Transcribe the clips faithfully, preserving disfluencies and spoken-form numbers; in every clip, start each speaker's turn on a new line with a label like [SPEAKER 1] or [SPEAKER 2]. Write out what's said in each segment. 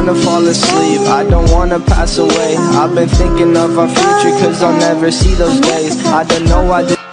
[SPEAKER 1] wanna fall asleep, I don't wanna pass away. I've been thinking of our future, cause I'll never see those days. I don't know why this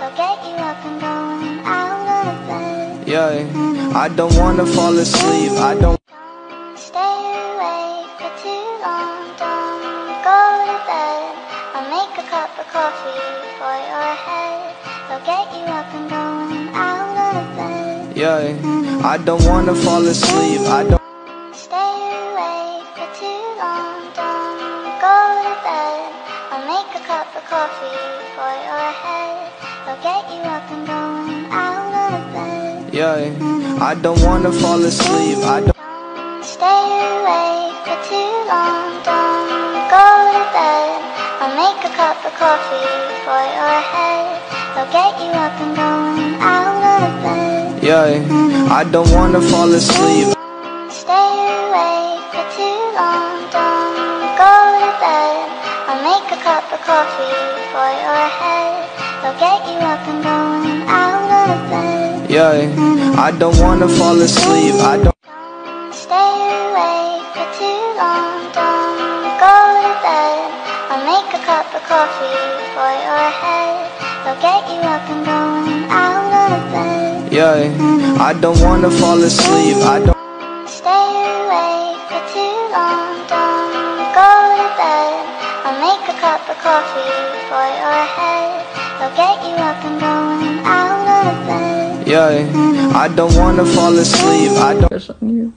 [SPEAKER 1] yeah, I don't wanna fall asleep, I don't
[SPEAKER 2] stay awake for too long, don't go to bed. I'll make a cup of coffee for your head. They'll get you up and going out of bed.
[SPEAKER 1] yeah, I don't wanna fall asleep, I don't
[SPEAKER 2] stay awake for too long, don't go to bed. I'll make a cup of coffee for your head. They'll get you up and going out of bed.
[SPEAKER 1] yeah, I don't wanna fall asleep, I don't
[SPEAKER 2] stay awake for too long, don't go to bed. I'll make a cup of coffee for your head. They'll get you up and going out of bed.
[SPEAKER 1] yeah, I don't wanna fall asleep.
[SPEAKER 2] Stay awake for too long, don't go to bed. I'll make a cup of coffee for your head. They'll get you up and going out of bed.
[SPEAKER 1] Yeah, I don't wanna fall asleep, I don't
[SPEAKER 2] stay awake for too long, don't go to bed. I'll make a cup of coffee for your head. They'll get you up and going out of bed.
[SPEAKER 1] yeah, I don't wanna fall asleep, I don't
[SPEAKER 2] stay awake for too long, don't go to bed. I'll make a cup of coffee for your head. They'll get you up and going out of bed.
[SPEAKER 1] yeah, I don't wanna fall asleep, I don't
[SPEAKER 3] Crush on you.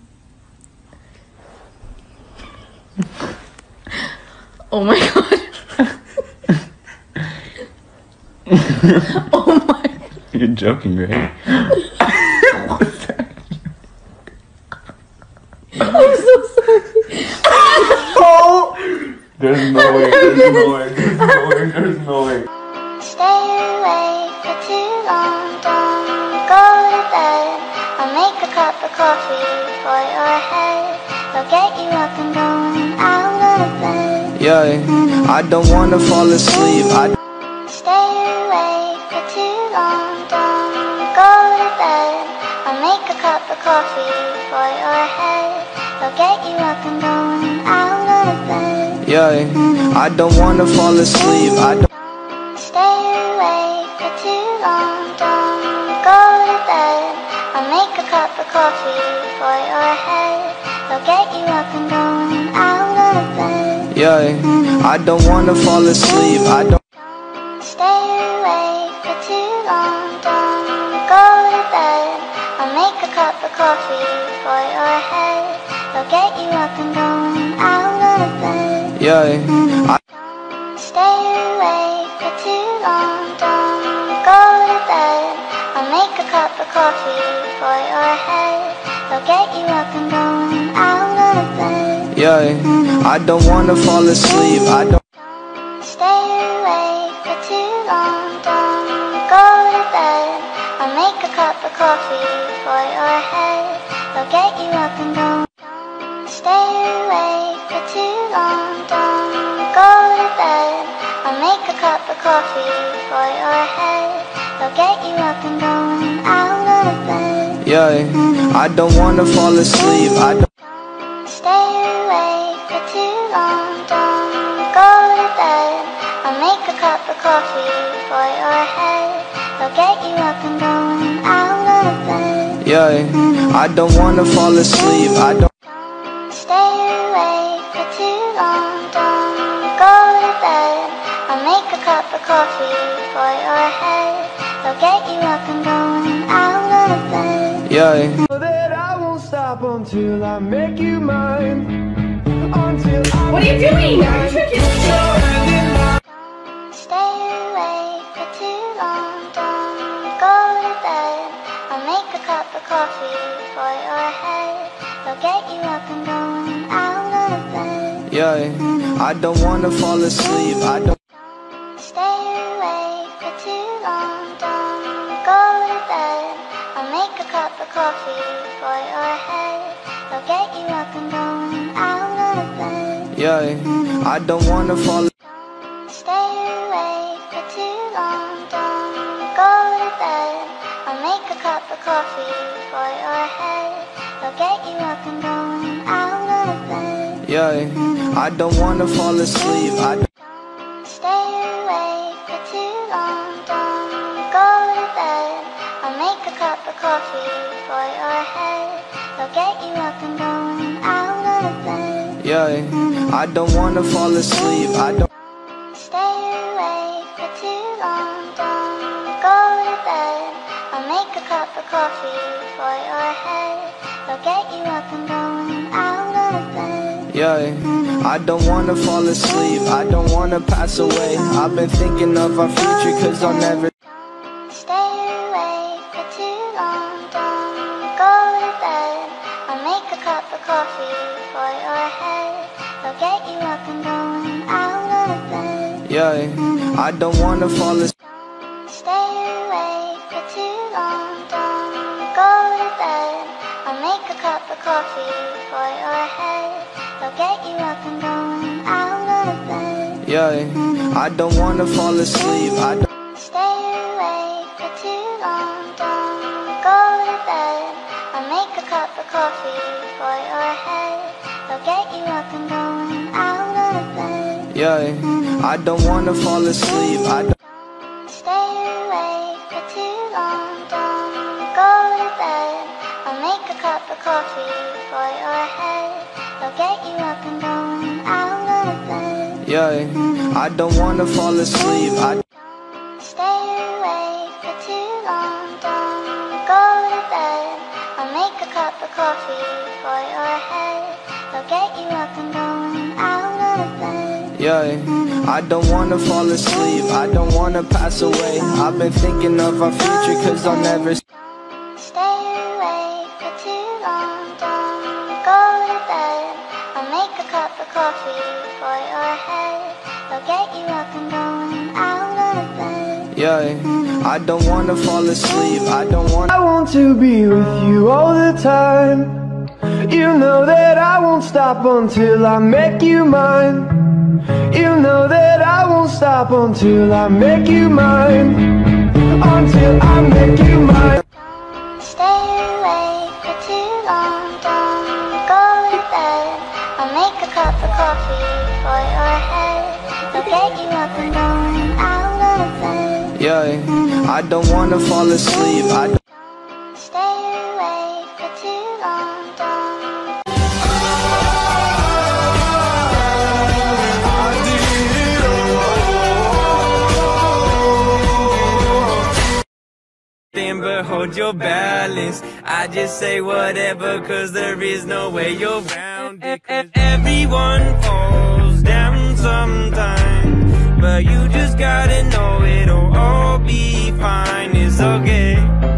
[SPEAKER 3] Oh my god. Oh my.
[SPEAKER 4] You're joking, right? What's that?
[SPEAKER 3] I'm so sorry.
[SPEAKER 4] Oh! There's no way, there's no way, there's no way, there's no way.
[SPEAKER 2] Stay awake for too long, don't go to bed. I'll make a cup of coffee for your head. They'll get you up and going out of bed.
[SPEAKER 1] yeah, I don't wanna fall asleep, I
[SPEAKER 2] stay awake for too long, don't go to bed. I'll make a cup of coffee for your head. They'll get you up and going out of bed.
[SPEAKER 1] yeah, I don't wanna fall asleep, I don't
[SPEAKER 2] stay awake for too long, don't go to bed. I'll make a cup of coffee for your head. They'll get you up and going out of bed.
[SPEAKER 1] yeah, I don't wanna fall asleep, I don't
[SPEAKER 2] stay awake for too long, don't go to bed. I'll make a cup of coffee for your head. They'll get you up and going out of bed.
[SPEAKER 1] yeah, I
[SPEAKER 2] stay awake for too long, don't go to bed. I'll make a cup of coffee for your head. They'll get you up and going out of bed.
[SPEAKER 1] yeah, I don't wanna fall asleep, I don't
[SPEAKER 2] stay awake for too long, don't go to bed. I'll make a cup of coffee for your head. They'll get you up and going. Stay awake for too long, don't go to bed. I'll make a cup of coffee for your head. They'll get you up and going out of bed.
[SPEAKER 1] yeah, I don't wanna fall asleep, I don't
[SPEAKER 2] stay awake for too long, don't go to bed. I'll make a cup of coffee for your head. They'll get you up and going out of bed.
[SPEAKER 1] yeah, I don't wanna fall asleep, I don't
[SPEAKER 2] stay awake for too long, don't go to bed. I'll make a cup of coffee for your head. They'll get you up and going out of bed.
[SPEAKER 1] yeah,
[SPEAKER 5] That I won't stop until I make you mine. Until I
[SPEAKER 3] What are you doing? You're tricking me.
[SPEAKER 2] stay awake for too long, don't go to bed. I'll make a cup of coffee for your head. They'll get you up and going out of bed.
[SPEAKER 1] yeah, I don't wanna fall asleep, I don't
[SPEAKER 2] stay awake for too long, don't go to bed. I'll make a cup of coffee for your head. They'll get you up and going out of bed.
[SPEAKER 1] yeah, I don't wanna fall
[SPEAKER 2] stay awake for too long, don't go to bed. I'll make a cup of coffee for your head. They'll get you up and going out of bed.
[SPEAKER 1] Yeah, I don't wanna fall asleep. I don't
[SPEAKER 2] Don't stay awake for too long. Don't go to bed. I'll make a cup of coffee for your head. It'll get you up and going out of bed.
[SPEAKER 1] Yeah, I don't wanna fall asleep. I don't
[SPEAKER 2] Don't stay awake for too long. Don't go to bed. I'll make a cup of coffee for your head. It'll get you up and going out of bed.
[SPEAKER 1] Yeah, I don't wanna fall asleep. I don't wanna pass away. I've been thinking of our future, cause I'll never.
[SPEAKER 2] Don't stay awake for too long. Don't go to bed. I'll make a cup of coffee for your head. It'll get you up and going out of bed.
[SPEAKER 1] Yeah, I don't wanna fall asleep.
[SPEAKER 2] Don't stay awake for too long. Don't go to bed. I'll make a cup of coffee for your head. It'll get you up and going out of bed.
[SPEAKER 1] Yeah, I don't wanna fall asleep. I don't
[SPEAKER 2] Don't stay awake for too long. Don't go to bed. I'll make a cup of coffee for your head. It'll get you up and going out of bed.
[SPEAKER 1] Yeah, I don't wanna fall asleep. I don't
[SPEAKER 2] Don't stay awake for too long. Don't go to bed. I'll make a cup of coffee for your head. It'll get you up and going out of bed.
[SPEAKER 1] Yeah, I don't wanna fall asleep. I
[SPEAKER 2] Don't stay awake for too long. Don't go to bed. I'll make a cup of coffee for your head. It'll get you up and going out of bed.
[SPEAKER 1] Yeah, I don't wanna fall asleep. I don't wanna pass away. I've been thinking of our future, cause I'll never.
[SPEAKER 2] Don't stay awake for too long. Don't go to bed. I'll make a cup of coffee for your head. It'll get you up and going out of bed.
[SPEAKER 1] Yeah, I don't wanna fall asleep. I don't wanna.
[SPEAKER 5] I want to be with you all the time. You know that I won't stop until I make you mine. You know that I won't stop until I make you mine. Until I make you mine.
[SPEAKER 2] Don't stay awake for too long. Don't go to bed. I'll make a cup of coffee for your head. It'll get you up and going out of bed.
[SPEAKER 1] Yeah, I don't wanna fall asleep. I don't.
[SPEAKER 2] Don't stay awake for too long. Don't
[SPEAKER 6] But hold your balance. I just say whatever, cause there is no way you're around it. Everyone falls down sometime, but you just gotta know it'll all be fine. It's okay.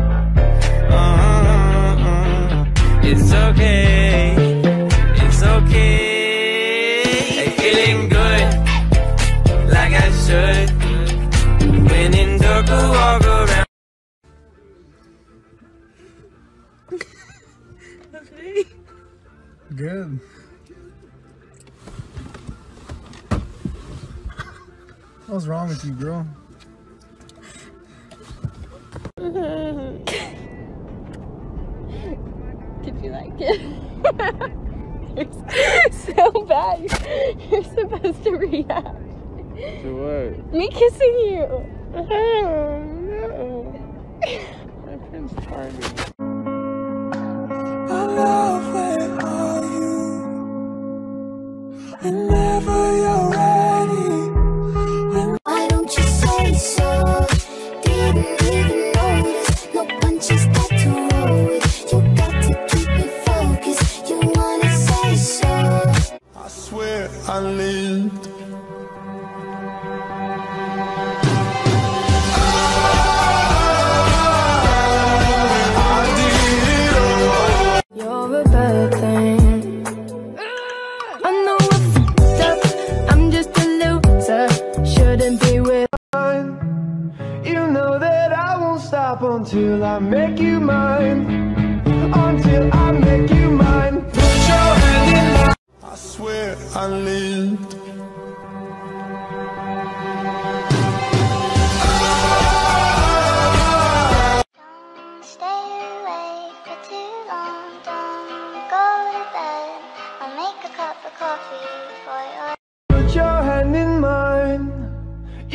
[SPEAKER 6] Uh-uh-uh. It's okay. It's okay. Hey, feeling good, like I should. When in dark, I walk around.
[SPEAKER 7] Good. What's wrong with you, girl?
[SPEAKER 3] Did you like it? It's so bad. You're supposed to react.
[SPEAKER 4] To what?
[SPEAKER 3] Me kissing you.
[SPEAKER 4] My Prince Charming.
[SPEAKER 8] Whenever you're ready. Why don't you say so? Didn't even notice. No punches got to roll with. You got to keep me focused. You wanna say so?
[SPEAKER 9] I swear I lived.
[SPEAKER 3] You're a bad thing. I know I fucked up. I'm just a loser. Shouldn't be with.
[SPEAKER 5] You know that I won't stop until I make you mine. Until I make you mine. Put your hand in mine.
[SPEAKER 9] I swear I lived.
[SPEAKER 2] Don't stay awake for too long. Don't go to bed. I'll make a cup of coffee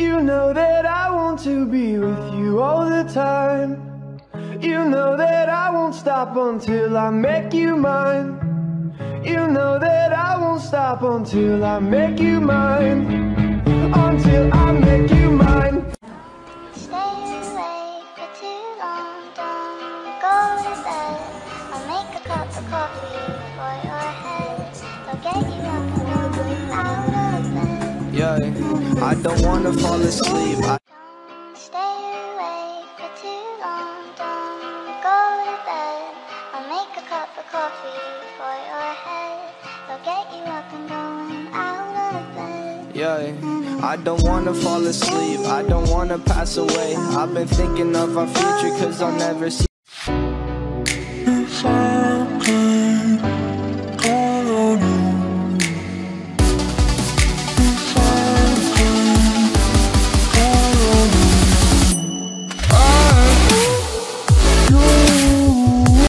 [SPEAKER 5] You know that I want to be with you all the time. You know that I won't stop until I make you mine. You know that I won't stop until I make you mine. Until I make you mine.
[SPEAKER 2] Stay awake for too long, don't go to bed. I'll make a cup of coffee for your head. They'll get you up and going out of bed.
[SPEAKER 1] Yeah, I don't wanna fall asleep. I
[SPEAKER 2] Don't stay awake for too long, don't go to bed. I'll make a cup of coffee for your head. They'll get you up and going out of bed.
[SPEAKER 1] Yeah, I don't wanna fall asleep. I don't wanna pass away. I've been thinking of our future, cause I'll never see